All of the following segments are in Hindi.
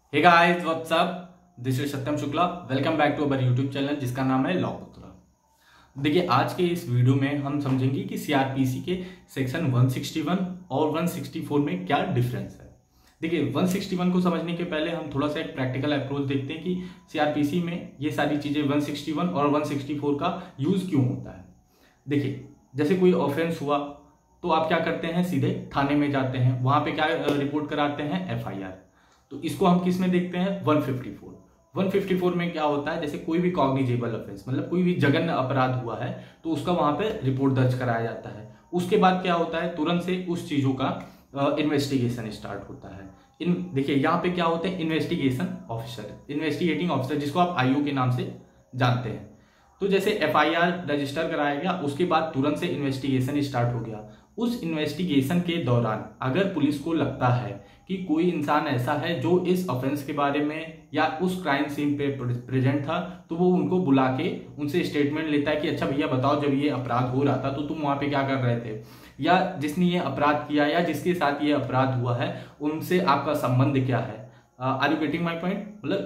Hey guys what's up, this is Satyam Shukla. Welcome back to our YouTube channel जिसका नाम है लॉपुत्रा। देखिए, आज के इस वीडियो में हम समझेंगे कि सीआरपीसी के सेक्शन 161 और 164 में क्या डिफरेंस है। देखिए, 161 को समझने के पहले हम थोड़ा सा एक प्रैक्टिकल अप्रोच देखते हैं कि सीआरपीसी में ये सारी चीजें 161 और 164 का यूज क्यों होता है। देखिए, जैसे कोई ऑफेंस हुआ तो आप क्या करते हैं, सीधे थाने में जाते हैं, वहां पे क्या रिपोर्ट कराते हैं, एफआईआर। तो इसको हम किस में देखते हैं, 154। 154 में क्या होता है, जैसे कोई भी कॉग्निजेबल ऑफेंस मतलब कोई भी जघन्य अपराध हुआ है तो उसका वहां पे रिपोर्ट दर्ज कराया जाता है। उसके बाद क्या होता है, तुरंत से उस चीजों का इन्वेस्टिगेशन स्टार्ट होता है। देखिए यहाँ पे क्या होते हैं, इन्वेस्टिगेशन ऑफिसर, इन्वेस्टिगेटिंग ऑफिसर, जिसको आप आईओ के नाम से जानते हैं। तो जैसे एफआईआर रजिस्टर कराया गया, उसके बाद तुरंत से इन्वेस्टिगेशन स्टार्ट हो गया। उस इन्वेस्टिगेशन के दौरान अगर पुलिस को लगता है कि कोई इंसान ऐसा है जो इस ऑफेंस के बारे में या उस क्राइम सीन पे प्रेजेंट था, तो वो उनको बुला के उनसे स्टेटमेंट लेता है कि अच्छा भैया बताओ, जब ये अपराध हो रहा था तो तुम वहां पे क्या कर रहे थे, या जिसने ये अपराध किया या जिसके साथ ये अपराध हुआ है उनसे आपका संबंध क्या है। Are you getting my point. मतलब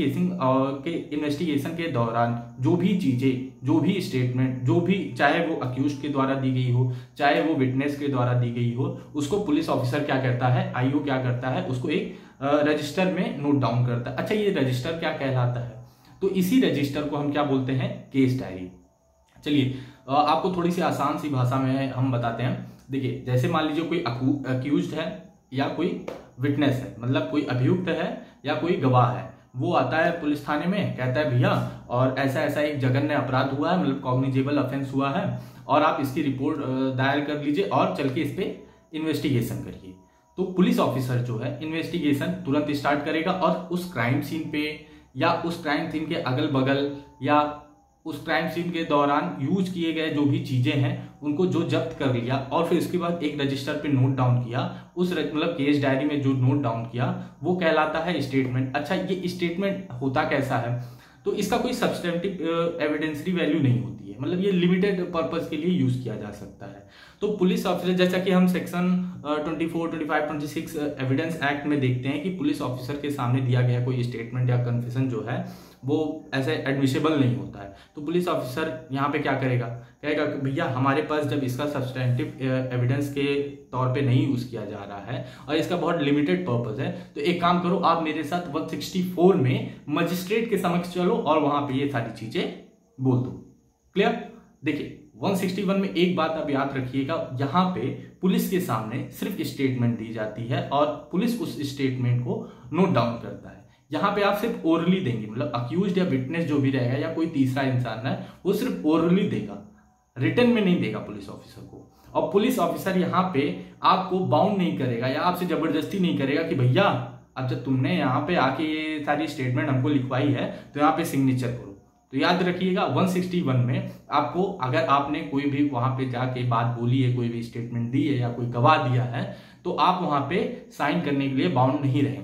इन्वेस्टिगेशन के दौरान जो भी चीजें, जो भी स्टेटमेंट, जो भी, चाहे वो अक्यूज के द्वारा दी गई हो, चाहे वो विटनेस के द्वारा दी गई हो, उसको पुलिस ऑफिसर क्या करता है, आईओ क्या करता है, उसको एक रजिस्टर में नोट डाउन करता है। अच्छा, ये रजिस्टर क्या कहलाता है, तो इसी रजिस्टर को हम क्या बोलते हैं, केस डायरी। चलिए आपको थोड़ी सी आसान सी भाषा में हम बताते हैं। देखिए, जैसे मान लीजिए कोई अक्यूज्ड है या कोई विटनेस है, मतलब कोई अभियुक्त है या कोई गवाह है, वो आता है पुलिस थाने में, कहता है भैया और ऐसा ऐसा एक जघन्य अपराध हुआ है, मतलब कॉग्निजेबल ऑफेंस हुआ है, और आप इसकी रिपोर्ट दायर कर लीजिए और चल के इस पे इन्वेस्टिगेशन करिए। तो पुलिस ऑफिसर जो है इन्वेस्टिगेशन तुरंत स्टार्ट करेगा और उस क्राइम सीन पे या उस क्राइम सीन के अगल बगल या उस क्राइम सीन के दौरान यूज किए गए जो भी चीजें हैं उनको जो जब्त कर लिया और फिर उसके बाद एक रजिस्टर पे नोट डाउन किया, उस मतलब केस डायरी में जो नोट डाउन किया वो कहलाता है स्टेटमेंट। अच्छा, ये स्टेटमेंट होता कैसा है, तो इसका कोई सब्सटेंटिव एविडेंसरी वैल्यू नहीं होती है, मतलब ये लिमिटेड पर्पस के लिए यूज किया जा सकता है। तो पुलिस ऑफिसर, जैसा कि हम सेक्शन 24, 25, 26 एविडेंस एक्ट में देखते हैं कि पुलिस ऑफिसर के सामने दिया गया कोई स्टेटमेंट या कन्फेशन जो है वो ऐसे एडमिसेबल नहीं होता है। तो पुलिस ऑफिसर यहाँ पे क्या करेगा, कहेगा कि भैया हमारे पास जब इसका सब्सटेंटिव एविडेंस के तौर पे नहीं यूज किया जा रहा है और इसका बहुत लिमिटेड पर्पस है, तो एक काम करो, आप मेरे साथ 164 में मजिस्ट्रेट के समक्ष चलो और वहां पे ये सारी चीजें बोल दो। क्लियर। देखिए 161 में एक बात आप याद रखिएगा, यहाँ पे पुलिस के सामने सिर्फ स्टेटमेंट दी जाती है और पुलिस उस स्टेटमेंट को नोट डाउन करता है। यहाँ पे आप सिर्फ ओरली देंगे, मतलब अक्यूज्ड या विटनेस जो भी रहेगा या कोई तीसरा इंसान है वो सिर्फ ओरली देगा, रिटन में नहीं देगा पुलिस ऑफिसर को। और पुलिस ऑफिसर यहाँ पे आपको बाउंड नहीं करेगा या आपसे जबरदस्ती नहीं करेगा कि भैया अब जब तुमने यहाँ पे आके ये सारी स्टेटमेंट हमको लिखवाई है तो यहाँ पे सिग्नेचर करो। तो याद रखिएगा 161 में आपको, अगर आपने कोई भी वहां पे जाके बात बोली है, कोई भी स्टेटमेंट दी है या कोई गवाह दिया है, तो आप वहां पे साइन करने के लिए बाउंड नहीं रहेंगे।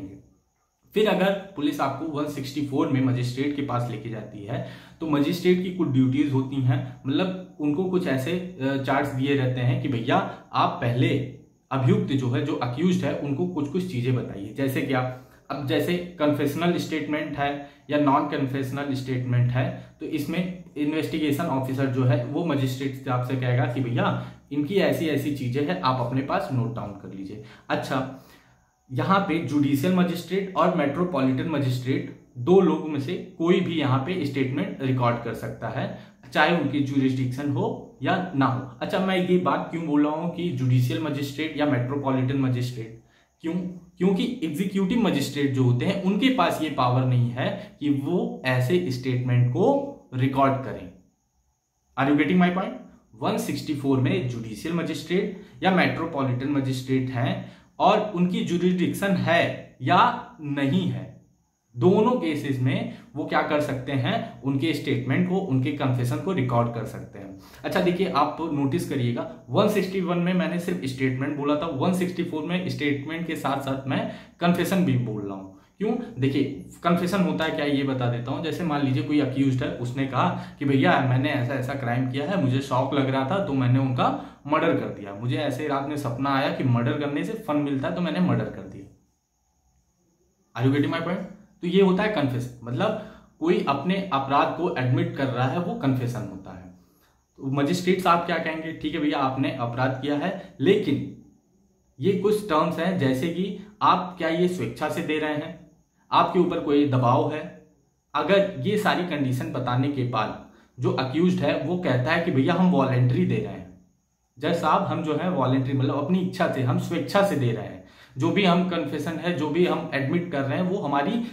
फिर अगर पुलिस आपको 164 में मजिस्ट्रेट के पास लेके जाती है तो मजिस्ट्रेट की कुछ ड्यूटीज होती हैं, मतलब उनको कुछ ऐसे चार्ट्स दिए रहते हैं कि भैया आप पहले अभियुक्त जो है, जो अक्यूज्ड है, उनको कुछ कुछ चीजें बताइए। जैसे क्या, अब जैसे कन्फेशनल स्टेटमेंट है या नॉन कन्फेशनल स्टेटमेंट है, तो इसमें इन्वेस्टिगेशन ऑफिसर जो है वो मजिस्ट्रेट से आपसे कहेगा कि भैया इनकी ऐसी ऐसी चीजें हैं, आप अपने पास नोट डाउन कर लीजिए। अच्छा, यहाँ पे जुडिशियल मजिस्ट्रेट और मेट्रोपॉलिटन मजिस्ट्रेट, दो लोगों में से कोई भी यहाँ पे स्टेटमेंट रिकॉर्ड कर सकता है, चाहे उनकी जुरिस्डिक्शन हो या ना हो। अच्छा, मैं ये बात क्यों बोल रहा हूँ कि जुडिशियल मजिस्ट्रेट या मेट्रोपॉलिटन मजिस्ट्रेट, क्यों? क्योंकि एग्जीक्यूटिव मजिस्ट्रेट जो होते हैं उनके पास ये पावर नहीं है कि वो ऐसे स्टेटमेंट को रिकॉर्ड करें। Are you getting my point. 164 में जुडिशियल मजिस्ट्रेट या मेट्रोपॉलिटन मजिस्ट्रेट हैं और उनकी जुरिस्डिक्शन है या नहीं है, दोनों केसेस में वो क्या कर सकते हैं, उनके स्टेटमेंट को, उनके कन्फेशन को रिकॉर्ड कर सकते हैं। अच्छा देखिए, आप नोटिस करिएगा 161 में मैंने सिर्फ स्टेटमेंट बोला था, 164 में स्टेटमेंट के साथ साथ मैं कन्फेशन भी बोल रहा हूं। क्यों? देखिए, कन्फेशन होता है क्या, ये बता देता हूं। जैसे मान लीजिए कोई अक्यूज्ड है, उसने कहा कि भैया मैंने ऐसा ऐसा क्राइम किया है, मुझे शौक लग रहा था तो मैंने उनका मर्डर कर दिया, मुझे ऐसे रात में सपना आया कि मर्डर करने से फन मिलता है तो मैंने मर्डर कर दिया। Are you getting my point? तो ये होता है कन्फेशन, मतलब कोई अपने अपराध को एडमिट कर रहा है, वो कन्फेशन होता है। तो मजिस्ट्रेट साहब क्या कहेंगे, ठीक है भैया आपने अपराध किया है, लेकिन ये कुछ टर्म्स हैं, जैसे कि आप क्या ये स्वेच्छा से दे रहे हैं, आपके ऊपर कोई दबाव है। अगर ये सारी कंडीशन बताने के बाद जो अक्यूज्ड है वो कहता है कि भैया हम वॉलेंट्री दे रहे हैं, जज साहब हम जो है वॉलेंट्री मतलब अपनी इच्छा से, हम स्वेच्छा से दे रहे हैं, जो भी हम कन्फेशन है, जो भी हम एडमिट कर रहे हैं, वो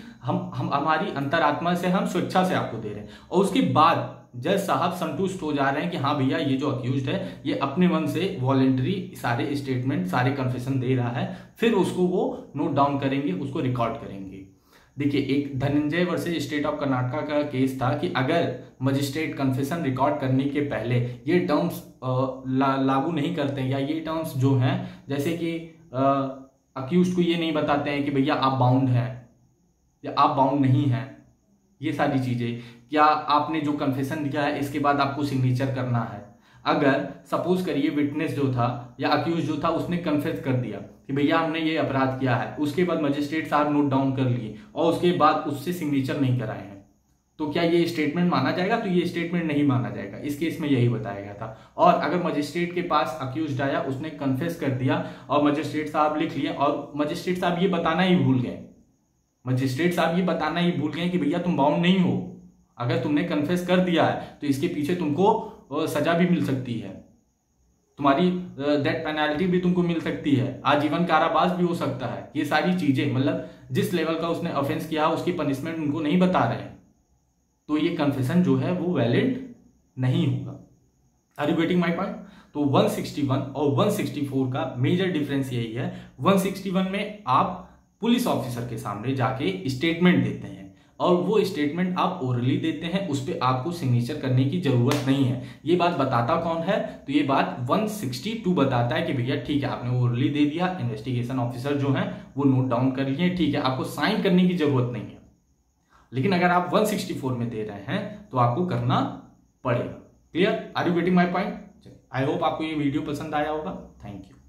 हमारी अंतरात्मा से हम स्वेच्छा से आपको दे रहे हैं। और उसके बाद जज साहब संतुष्ट हो जा रहे हैं कि हाँ भैया ये जो अक्यूज्ड है ये अपने मन से वॉलेंट्री सारे स्टेटमेंट, सारे कन्फेशन दे रहा है, फिर उसको वो नोट डाउन करेंगे, उसको रिकॉर्ड करेंगे। देखिए, एक Dhananjay versus state of Karnataka का केस था कि अगर मजिस्ट्रेट कन्फेशन रिकॉर्ड करने के पहले ये टर्म्स लागू नहीं करते हैं, या ये टर्म्स जो हैं जैसे कि अक्यूज्ड को ये नहीं बताते हैं कि भैया आप बाउंड हैं या आप बाउंड नहीं हैं, ये सारी चीजें, क्या आपने जो कन्फेशन दिया है इसके बाद आपको सिग्नेचर करना है। अगर सपोज करिए विटनेस जो था या अक्यूज जो था उसने कन्फेस कर दिया कि भैया हमने ये अपराध किया है, उसके बाद मजिस्ट्रेट साहब नोट डाउन कर लिए और उसके बाद उससे सिग्नेचर नहीं कराए हैं, तो क्या ये स्टेटमेंट माना जाएगा? तो ये स्टेटमेंट नहीं माना जाएगा। इस केस में यही बताया गया था। और अगर मजिस्ट्रेट के पास अक्यूज्ड आया, उसने कन्फेस कर दिया और मजिस्ट्रेट साहब लिख लिए, और मजिस्ट्रेट साहब ये बताना ही भूल गए, मजिस्ट्रेट साहब ये बताना ही भूल गए कि भैया तुम बाउंड नहीं हो, अगर तुमने कन्फेस कर दिया है तो इसके पीछे तुमको सजा भी मिल सकती है, तुम्हारी डेथ पेनल्टी भी तुमको मिल सकती है, आजीवन कारावास भी हो सकता है। ये सारी चीजें, मतलब जिस लेवल का उसने ऑफेंस किया उसकी पनिशमेंट उनको नहीं बता रहे हैं, तो ये कन्फेशन जो है वो वैलिड नहीं होगा। Are you getting my point? तो 161 और 164 का मेजर डिफरेंस यही है। 161 में आप पुलिस ऑफिसर के सामने जाके स्टेटमेंट देते हैं, और वो स्टेटमेंट आप ओरली देते हैं, उस पर आपको सिग्नेचर करने की जरूरत नहीं है। ये बात बताता कौन है? तो ये बात 162 बताता है कि भैया ठीक है आपने ओरली दे दिया, इन्वेस्टिगेशन ऑफिसर जो है वो नोट डाउन कर लिए, ठीक है आपको साइन करने की जरूरत नहीं है। लेकिन अगर आप 164 में दे रहे हैं तो आपको करना पड़ेगा। Clear? Are you getting my point? I hope आपको ये वीडियो पसंद आया होगा। थैंक यू।